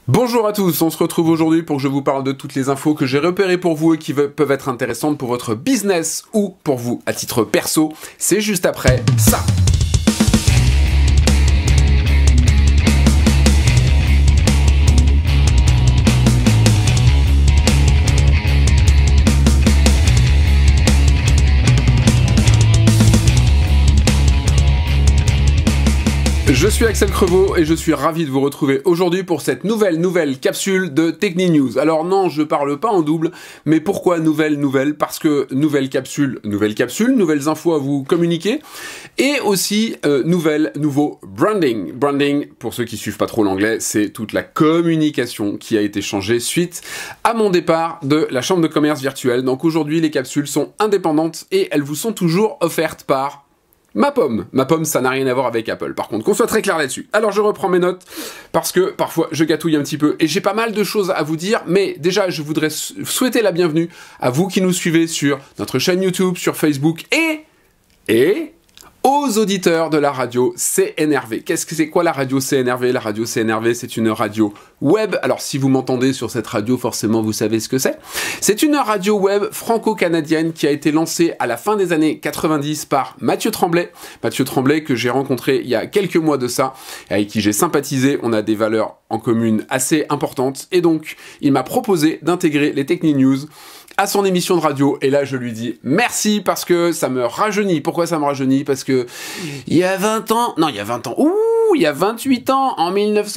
Bonjour à tous, on se retrouve aujourd'hui pour que je vous parle de toutes les infos que j'ai repérées pour vous et qui peuvent être intéressantes pour votre business ou pour vous à titre perso. C'est juste après ça. Je suis Axel Crevaux et je suis ravi de vous retrouver aujourd'hui pour cette nouvelle capsule de Techni News. Alors non, je parle pas en double, mais pourquoi nouvelle? Parce que nouvelle capsule, nouvelles infos à vous communiquer, et aussi nouveau branding. Branding, pour ceux qui suivent pas trop l'anglais, c'est toute la communication qui a été changée suite à mon départ de la chambre de commerce virtuelle. Donc aujourd'hui, les capsules sont indépendantes et elles vous sont toujours offertes par Ma pomme, ça n'a rien à voir avec Apple. Par contre, qu'on soit très clair là-dessus. Alors, je reprends mes notes, parce que parfois, je gâtouille un petit peu, et j'ai pas mal de choses à vous dire, mais déjà, je voudrais souhaiter la bienvenue à vous qui nous suivez sur notre chaîne YouTube, sur Facebook, et aux auditeurs de la radio CNRV. Qu'est-ce que c'est quoi la radio CNRV? La radio CNRV, c'est une radio web. Alors, si vous m'entendez sur cette radio, forcément, vous savez ce que c'est. C'est une radio web franco-canadienne qui a été lancée à la fin des années 90 par Mathieu Tremblay. Mathieu Tremblay, que j'ai rencontré il y a quelques mois de ça, avec qui j'ai sympathisé. On a des valeurs en commune assez importantes. Et donc, il m'a proposé d'intégrer les Techni News à son émission de radio, et là je lui dis merci parce que ça me rajeunit. Pourquoi ça me rajeunit? Parce que il y a 28 ans, en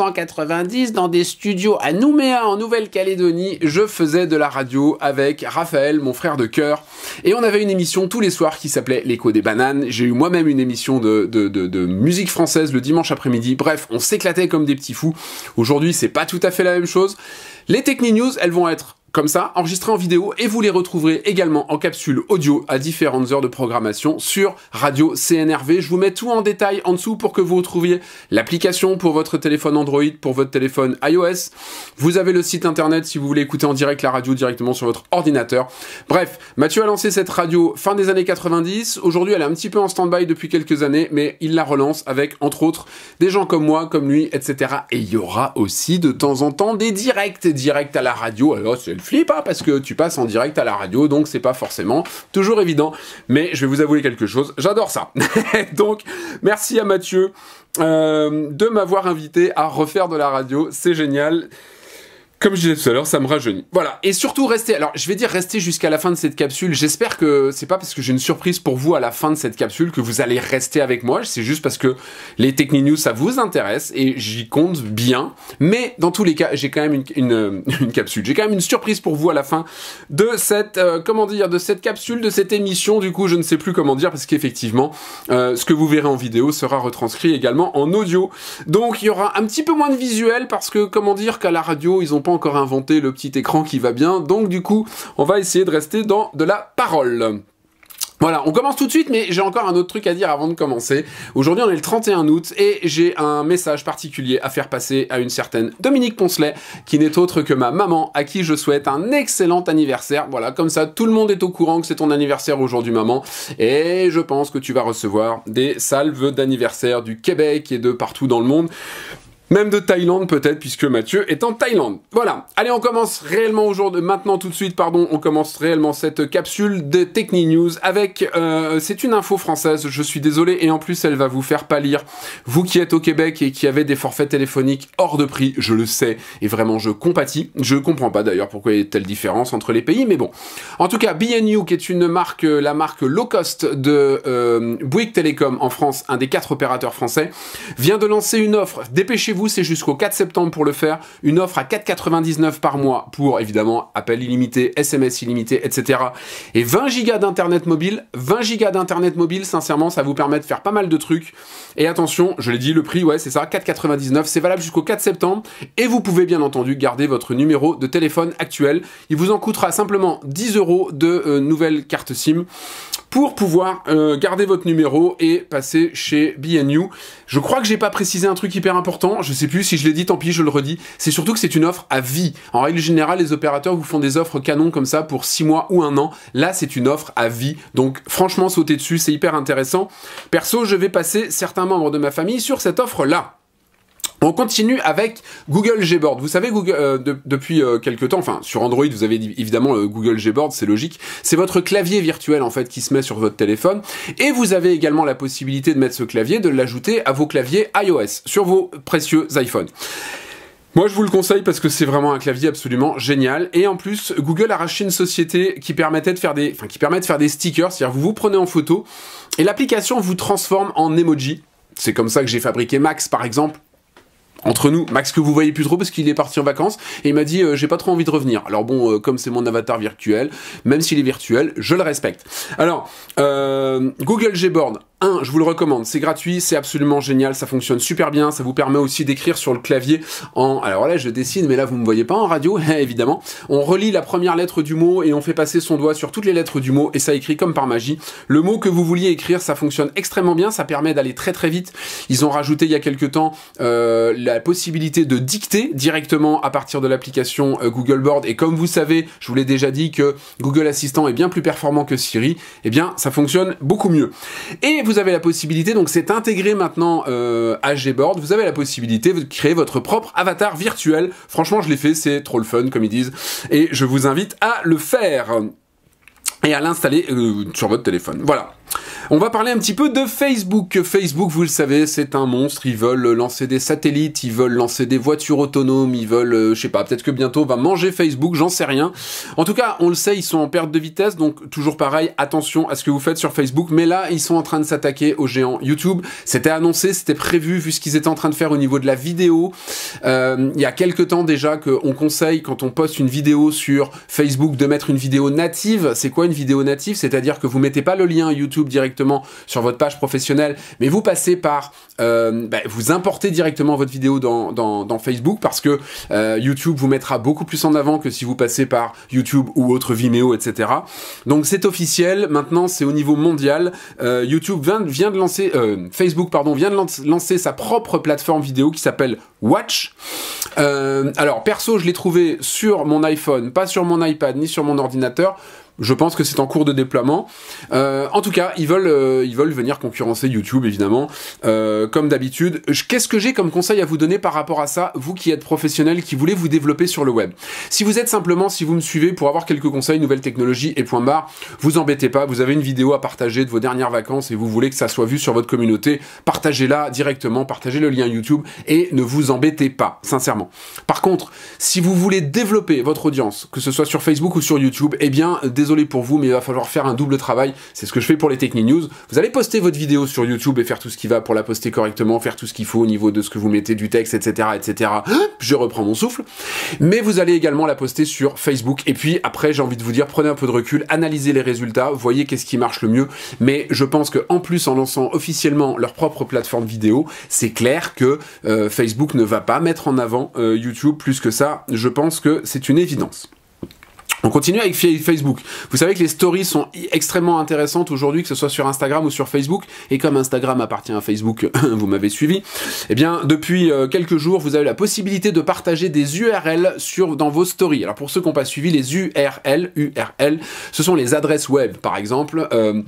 1990, dans des studios à Nouméa, en Nouvelle-Calédonie, je faisais de la radio avec Raphaël, mon frère de cœur, et on avait une émission tous les soirs qui s'appelait L'écho des bananes. J'ai eu moi-même une émission de musique française le dimanche après-midi. Bref, on s'éclatait comme des petits fous. Aujourd'hui, c'est pas tout à fait la même chose. Les Techni News, elles vont être comme ça, enregistrés en vidéo, et vous les retrouverez également en capsule audio à différentes heures de programmation sur Radio CNRV. Je vous mets tout en détail en dessous pour que vous retrouviez l'application pour votre téléphone Android, pour votre téléphone iOS. Vous avez le site internet si vous voulez écouter en direct la radio directement sur votre ordinateur. Bref, Mathieu a lancé cette radio fin des années 90. Aujourd'hui, elle est un petit peu en stand-by depuis quelques années, mais il la relance avec, entre autres, des gens comme moi, comme lui, etc. Et il y aura aussi de temps en temps des directs à la radio. Alors, c'est flip, hein, parce que tu passes en direct à la radio, donc c'est pas forcément toujours évident, mais je vais vous avouer quelque chose, j'adore ça. Donc, merci à Mathieu de m'avoir invité à refaire de la radio, c'est génial. Comme je disais tout à l'heure, ça me rajeunit. Voilà. Et surtout, restez, alors je vais dire restez jusqu'à la fin de cette capsule. J'espère que c'est pas parce que j'ai une surprise pour vous à la fin de cette capsule que vous allez rester avec moi. C'est juste parce que les Techni News, ça vous intéresse et j'y compte bien. Mais dans tous les cas, j'ai quand même une capsule. J'ai quand même une surprise pour vous à la fin de cette, de cette capsule, de cette émission. Du coup, je ne sais plus comment dire parce qu'effectivement, ce que vous verrez en vidéo sera retranscrit également en audio. Donc, il y aura un petit peu moins de visuel parce que, qu'à la radio, ils ont pas encore inventé le petit écran qui va bien, donc du coup on va essayer de rester dans de la parole. Voilà, on commence tout de suite, mais j'ai encore un autre truc à dire avant de commencer. Aujourd'hui, on est le 31 août, et j'ai un message particulier à faire passer à une certaine Dominique Poncelet, qui n'est autre que ma maman, à qui je souhaite un excellent anniversaire. Voilà, comme ça, tout le monde est au courant que c'est ton anniversaire aujourd'hui, maman, et je pense que tu vas recevoir des salves d'anniversaire du Québec et de partout dans le monde. Même de Thaïlande peut-être, puisque Mathieu est en Thaïlande. Voilà, allez, on commence réellement maintenant tout de suite, on commence réellement cette capsule de Techni News avec, c'est une info française, je suis désolé, et en plus elle va vous faire pâlir. Vous qui êtes au Québec et qui avez des forfaits téléphoniques hors de prix, je le sais, et vraiment je compatis. Je comprends pas d'ailleurs pourquoi il y a telle différence entre les pays, mais bon. En tout cas, BNU, qui est une marque, la marque low cost de Bouygues Télécom en France, un des 4 opérateurs français, vient de lancer une offre. Dépêchez-vous, c'est jusqu'au 4 septembre pour le faire, une offre à 4,99 par mois pour, évidemment, appel illimité, SMS illimité, etc. Et 20 gigas d'internet mobile. 20 gigas d'internet mobile, sincèrement, ça vous permet de faire pas mal de trucs. Et attention, je l'ai dit, le prix, ouais, c'est ça, 4,99, c'est valable jusqu'au 4 septembre. Et vous pouvez, bien entendu, garder votre numéro de téléphone actuel. Il vous en coûtera simplement 10 € de nouvelle carte SIM pour pouvoir garder votre numéro et passer chez BNU. Je crois que j'ai pas précisé un truc hyper important, je sais plus si je l'ai dit, tant pis, je le redis. C'est surtout que c'est une offre à vie. En règle générale, les opérateurs vous font des offres canon comme ça pour 6 mois ou 1 an. Là, c'est une offre à vie. Donc, franchement, sautez dessus, c'est hyper intéressant. Perso, je vais passer certains membres de ma famille sur cette offre-là. On continue avec Google Gboard. Vous savez, Google, depuis quelques temps, enfin sur Android, vous avez évidemment Google Gboard, c'est logique. C'est votre clavier virtuel en fait qui se met sur votre téléphone, et vous avez également la possibilité de mettre ce clavier, de l'ajouter à vos claviers iOS sur vos précieux iPhones. Moi, je vous le conseille parce que c'est vraiment un clavier absolument génial. Et en plus, Google a racheté une société qui permettait de faire des stickers. C'est-à-dire, vous prenez en photo et l'application vous transforme en emoji. C'est comme ça que j'ai fabriqué Max, par exemple. Entre nous, Max que vous voyez plus trop parce qu'il est parti en vacances et il m'a dit j'ai pas trop envie de revenir. Alors bon, comme c'est mon avatar virtuel, même s'il est virtuel, je le respecte. Alors, Google Gboard, je vous le recommande, c'est gratuit, c'est absolument génial, ça fonctionne super bien, ça vous permet aussi d'écrire sur le clavier alors là je dessine, mais là vous me voyez pas en radio, évidemment. On relit la première lettre du mot et on fait passer son doigt sur toutes les lettres du mot et ça écrit comme par magie. Le mot que vous vouliez écrire, ça fonctionne extrêmement bien, ça permet d'aller très très vite. Ils ont rajouté il y a quelques temps la possibilité de dicter directement à partir de l'application Google Board, et comme vous savez, je vous l'ai déjà dit que Google Assistant est bien plus performant que Siri, eh bien ça fonctionne beaucoup mieux. Et vous avez la possibilité, donc c'est intégré maintenant à Gboard, vous avez la possibilité de créer votre propre avatar virtuel. Franchement, je l'ai fait, c'est trop le fun, comme ils disent, et je vous invite à le faire et à l'installer sur votre téléphone. Voilà. On va parler un petit peu de Facebook. Facebook, vous le savez, c'est un monstre. Ils veulent lancer des satellites, ils veulent lancer des voitures autonomes, ils veulent, je sais pas, peut-être que bientôt on va manger Facebook, j'en sais rien. En tout cas, on le sait, ils sont en perte de vitesse, donc toujours pareil, attention à ce que vous faites sur Facebook. Mais là, ils sont en train de s'attaquer aux géants YouTube. C'était annoncé, c'était prévu, vu ce qu'ils étaient en train de faire au niveau de la vidéo. Il y a quelques temps déjà qu'on conseille, quand on poste une vidéo sur Facebook, de mettre une vidéo native. C'est quoi une vidéo native? C'est-à-dire que vous mettez pas le lien YouTube directement sur votre page professionnelle, mais vous passez par vous importez directement votre vidéo dans Facebook, parce que YouTube vous mettra beaucoup plus en avant que si vous passez par YouTube ou autre Vimeo, etc. Donc c'est officiel, maintenant c'est au niveau mondial. YouTube vient de lancer, Facebook pardon, vient de lancer sa propre plateforme vidéo qui s'appelle Watch. Alors perso, je l'ai trouvé sur mon iPhone, pas sur mon iPad ni sur mon ordinateur. Je pense que c'est en cours de déploiement. En tout cas, ils veulent venir concurrencer YouTube, évidemment, comme d'habitude. Qu'est-ce que j'ai comme conseil à vous donner par rapport à ça, vous qui êtes professionnels, qui voulez vous développer sur le web? Si vous me suivez pour avoir quelques conseils, nouvelles technologies et point barre, vous embêtez pas, vous avez une vidéo à partager de vos dernières vacances et vous voulez que ça soit vu sur votre communauté, partagez-la directement, partagez le lien YouTube et ne vous embêtez pas, sincèrement. Par contre, si vous voulez développer votre audience, que ce soit sur Facebook ou sur YouTube, eh bien, désolé pour vous, mais il va falloir faire un double travail. C'est ce que je fais pour les Techni-News. Vous allez poster votre vidéo sur YouTube et faire tout ce qui va pour la poster correctement, faire tout ce qu'il faut au niveau de ce que vous mettez, du texte, etc., etc. Je reprends mon souffle. Mais vous allez également la poster sur Facebook. Et puis après, j'ai envie de vous dire, prenez un peu de recul, analysez les résultats, voyez qu'est-ce qui marche le mieux. Mais je pense que en plus, en lançant officiellement leur propre plateforme vidéo, c'est clair que Facebook ne va pas mettre en avant YouTube plus que ça. Je pense que c'est une évidence. On continue avec Facebook. Vous savez que les stories sont extrêmement intéressantes aujourd'hui, que ce soit sur Instagram ou sur Facebook. Et comme Instagram appartient à Facebook, vous m'avez suivi. Eh bien, depuis quelques jours, vous avez la possibilité de partager des URL dans vos stories. Alors pour ceux qui n'ont pas suivi, les URL, ce sont les adresses web. Par exemple,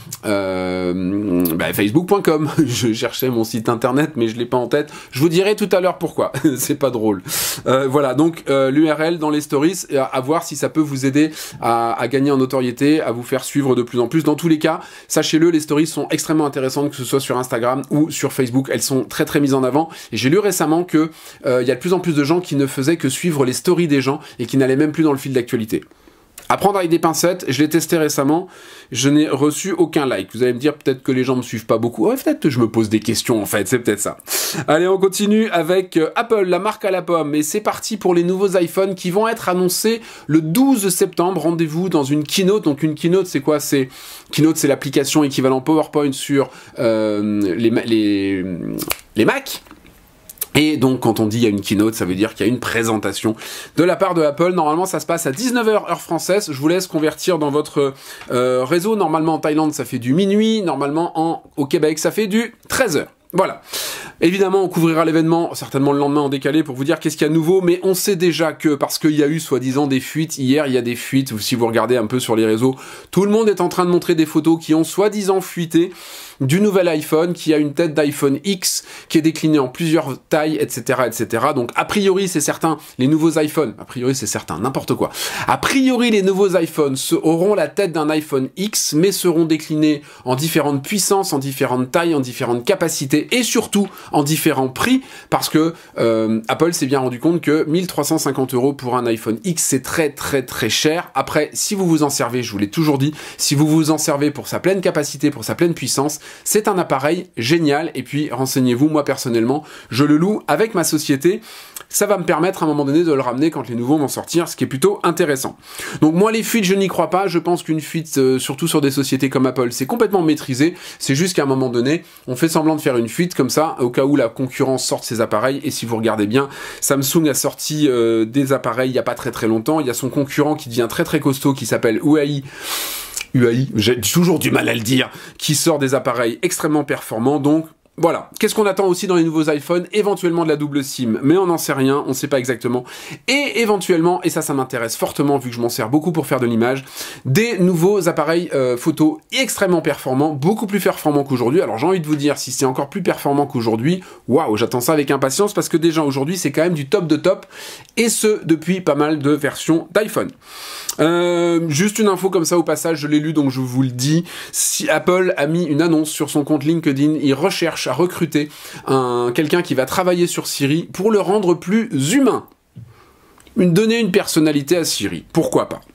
facebook.com. Je cherchais mon site internet, mais je l'ai pas en tête. Je vous dirai tout à l'heure pourquoi. C'est pas drôle. Voilà, donc l'URL dans les stories, à voir si ça peut vous aider à gagner en notoriété, à vous faire suivre de plus en plus. Dans tous les cas, sachez-le, les stories sont extrêmement intéressantes, que ce soit sur Instagram ou sur Facebook. Elles sont très très mises en avant. Et j'ai lu récemment que y a de plus en plus de gens qui ne faisaient que suivre les stories des gens et qui n'allaient même plus dans le fil d'actualité. À prendre avec des pincettes, je l'ai testé récemment, je n'ai reçu aucun like. Vous allez me dire peut-être que les gens me suivent pas beaucoup. Ouais, peut-être que je me pose des questions en fait, c'est peut-être ça. Allez, on continue avec Apple, la marque à la pomme. Et c'est parti pour les nouveaux iPhones qui vont être annoncés le 12 septembre. Rendez-vous dans une keynote. Donc une keynote, c'est quoi? Keynote, c'est l'application équivalent PowerPoint sur les Mac. Et donc, quand on dit il y a une keynote, ça veut dire qu'il y a une présentation de la part de Apple. Normalement, ça se passe à 19h heure française. Je vous laisse convertir dans votre réseau. Normalement, en Thaïlande, ça fait du minuit. Normalement, au Québec, ça fait du 13h. Voilà. Évidemment, on couvrira l'événement certainement le lendemain en décalé pour vous dire qu'est-ce qu'il y a de nouveau, mais on sait déjà que, parce qu'il y a eu soi-disant des fuites, hier il y a des fuites, si vous regardez un peu sur les réseaux, tout le monde est en train de montrer des photos qui ont soi-disant fuité du nouvel iPhone, qui a une tête d'iPhone X, qui est déclinée en plusieurs tailles, etc., etc. Donc, a priori, c'est certain, les nouveaux iPhones, a priori, c'est certain, n'importe quoi. A priori, les nouveaux iPhones auront la tête d'un iPhone X, mais seront déclinés en différentes puissances, en différentes tailles, en différentes capacités, et surtout, en différents prix, parce que Apple s'est bien rendu compte que 1350 € pour un iPhone X, c'est très, très, très cher. Après, si vous vous en servez, je vous l'ai toujours dit, si vous vous en servez pour sa pleine capacité, pour sa pleine puissance, c'est un appareil génial. Et puis, renseignez-vous, moi personnellement, je le loue avec ma société. Ça va me permettre à un moment donné de le ramener quand les nouveaux vont sortir, ce qui est plutôt intéressant. Donc moi, les fuites, je n'y crois pas. Je pense qu'une fuite, surtout sur des sociétés comme Apple, c'est complètement maîtrisé. C'est juste qu'à un moment donné, on fait semblant de faire une fuite comme ça, au cas où la concurrence sorte ses appareils. Et si vous regardez bien, Samsung a sorti des appareils il n'y a pas très très longtemps. Il y a son concurrent qui devient très très costaud, qui s'appelle Huawei, j'ai toujours du mal à le dire, qui sort des appareils extrêmement performants. Donc voilà. Qu'est-ce qu'on attend aussi dans les nouveaux iPhones? Éventuellement de la double SIM, mais on n'en sait rien, on ne sait pas exactement. Et éventuellement, et ça m'intéresse fortement vu que je m'en sers beaucoup pour faire de l'image, des nouveaux appareils photo extrêmement performants, beaucoup plus performants qu'aujourd'hui. Alors j'ai envie de vous dire, si c'est encore plus performant qu'aujourd'hui, waouh, j'attends ça avec impatience parce que déjà aujourd'hui c'est quand même du top de top, et ce depuis pas mal de versions d'iPhone. Juste une info comme ça au passage, je l'ai lu donc je vous le dis, si Apple a mis une annonce sur son compte LinkedIn, il recherche à recruter quelqu'un qui va travailler sur Siri pour le rendre plus humain. Donner une personnalité à Siri, pourquoi pas.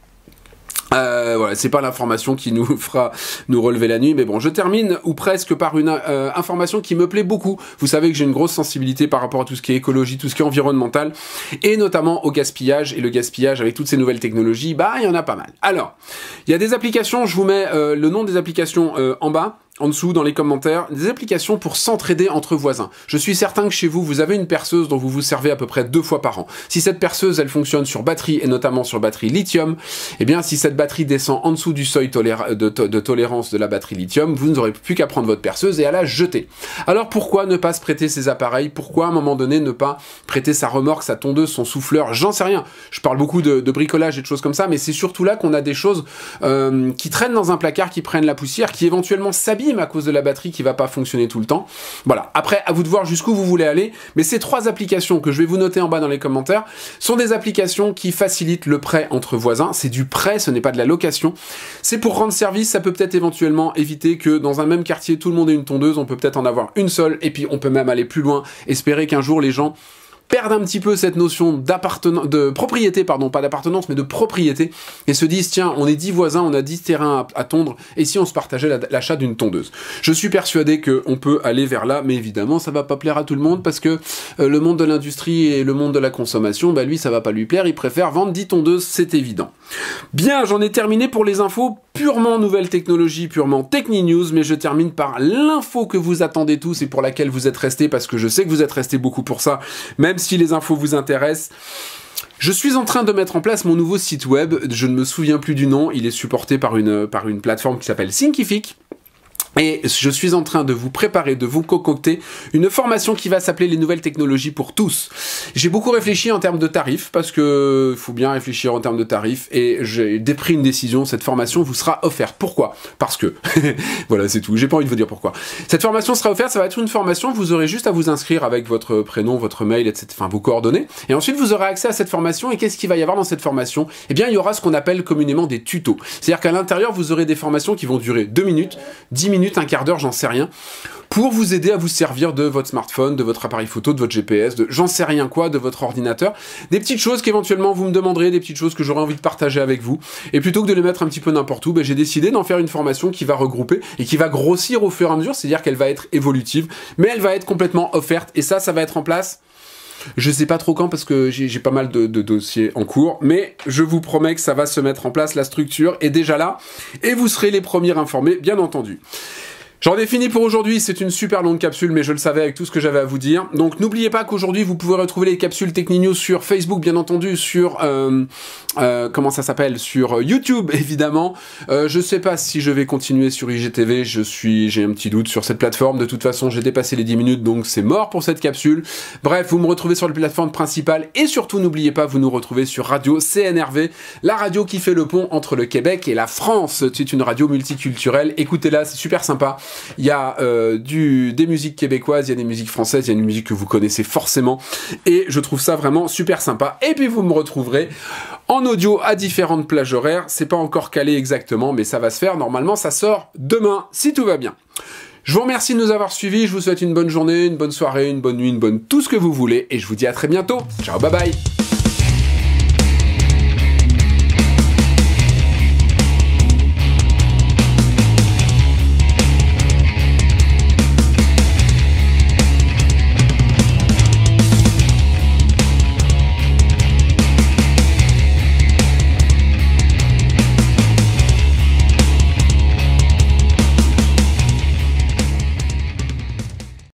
Voilà, c'est pas l'information qui nous fera nous relever la nuit, mais bon, je termine ou presque par une information qui me plaît beaucoup. Vous savez que j'ai une grosse sensibilité par rapport à tout ce qui est écologie, tout ce qui est environnemental, et notamment au gaspillage, et le gaspillage avec toutes ces nouvelles technologies, bah il y en a pas mal. Alors, il y a des applications, je vous mets le nom des applications en bas, en dessous dans les commentaires, des applications pour s'entraider entre voisins. Je suis certain que chez vous, vous avez une perceuse dont vous vous servez à peu près 2 fois par an. Si cette perceuse, elle fonctionne sur batterie, et notamment sur batterie lithium, eh bien si cette batterie descend en dessous du seuil de tolérance de la batterie lithium, vous n'aurez plus qu'à prendre votre perceuse et à la jeter. Alors pourquoi ne pas se prêter ces appareils? Pourquoi à un moment donné ne pas prêter sa remorque, sa tondeuse, son souffleur? J'en sais rien. Je parle beaucoup de bricolage et de choses comme ça, mais c'est surtout là qu'on a des choses qui traînent dans un placard, qui prennent la poussière, qui éventuellement s'abîment à cause de la batterie qui va pas fonctionner tout le temps. Voilà. Après, à vous de voir jusqu'où vous voulez aller, mais ces 3 applications que je vais vous noter en bas dans les commentaires sont des applications qui facilitent le prêt entre voisins. C'est du prêt, ce n'est pas de la location. C'est pour rendre service, ça peut peut-être éventuellement éviter que dans un même quartier, tout le monde ait une tondeuse, on peut peut-être en avoir une seule, et puis on peut même aller plus loin, espérer qu'un jour les gens perdent un petit peu cette notion de propriété, pardon, pas d'appartenance, mais de propriété, et se disent, tiens, on est 10 voisins, on a 10 terrains à tondre, et si on se partageait l'achat d'une tondeuse? Je suis persuadé qu'on peut aller vers là, mais évidemment, ça va pas plaire à tout le monde, parce que le monde de l'industrie et le monde de la consommation, bah lui, ça va pas lui plaire, il préfère vendre 10 tondeuses, c'est évident. Bien, j'en ai terminé pour les infos purement nouvelles technologies, purement Techni News, mais je termine par l'info que vous attendez tous et pour laquelle vous êtes restés, parce que je sais que vous êtes restés beaucoup pour ça, même si les infos vous intéressent. Je suis en train de mettre en place mon nouveau site web, je ne me souviens plus du nom, il est supporté par une plateforme qui s'appelle Thinkific. Et je suis en train de vous préparer, de vous concocter une formation qui va s'appeler les nouvelles technologies pour tous. J'ai beaucoup réfléchi en termes de tarifs, parce que faut bien réfléchir en termes de tarifs, et j'ai pris une décision, cette formation vous sera offerte. Pourquoi? Parce que, voilà c'est tout, j'ai pas envie de vous dire pourquoi. Cette formation sera offerte, ça va être une formation, vous aurez juste à vous inscrire avec votre prénom, votre mail, etc., enfin vos coordonnées, et ensuite vous aurez accès à cette formation, et qu'est-ce qu'il va y avoir dans cette formation? Eh bien il y aura ce qu'on appelle communément des tutos. C'est-à-dire qu'à l'intérieur vous aurez des formations qui vont durer 2 minutes, 10 minutes, un quart d'heure, j'en sais rien, pour vous aider à vous servir de votre smartphone, de votre appareil photo, de votre GPS, de j'en sais rien quoi, de votre ordinateur, des petites choses qu'éventuellement vous me demanderez, des petites choses que j'aurais envie de partager avec vous, et plutôt que de les mettre un petit peu n'importe où, ben, j'ai décidé d'en faire une formation qui va regrouper et qui va grossir au fur et à mesure, c'est-à-dire qu'elle va être évolutive, mais elle va être complètement offerte, et ça va être en place. Je sais pas trop quand parce que j'ai pas mal de dossiers en cours, mais je vous promets que ça va se mettre en place, la structure est déjà là, et vous serez les premiers informés, bien entendu. J'en ai fini pour aujourd'hui, c'est une super longue capsule, mais je le savais avec tout ce que j'avais à vous dire. Donc n'oubliez pas qu'aujourd'hui, vous pouvez retrouver les capsules Techni News sur Facebook, bien entendu, sur... comment ça s'appelle? Sur YouTube, évidemment. Je sais pas si je vais continuer sur IGTV, j'ai un petit doute sur cette plateforme. De toute façon, j'ai dépassé les 10 minutes, donc c'est mort pour cette capsule. Bref, vous me retrouvez sur la plateforme principale, et surtout, n'oubliez pas, vous nous retrouvez sur Radio CNRV, la radio qui fait le pont entre le Québec et la France. C'est une radio multiculturelle, écoutez-la, c'est super sympa. Il y a des musiques québécoises, il y a des musiques françaises, il y a une musique que vous connaissez forcément, et je trouve ça vraiment super sympa. Et puis vous me retrouverez en audio à différentes plages horaires, c'est pas encore calé exactement, mais ça va se faire, normalement ça sort demain, si tout va bien. Je vous remercie de nous avoir suivis, je vous souhaite une bonne journée, une bonne soirée, une bonne nuit, une bonne tout ce que vous voulez, et je vous dis à très bientôt. Ciao, bye bye.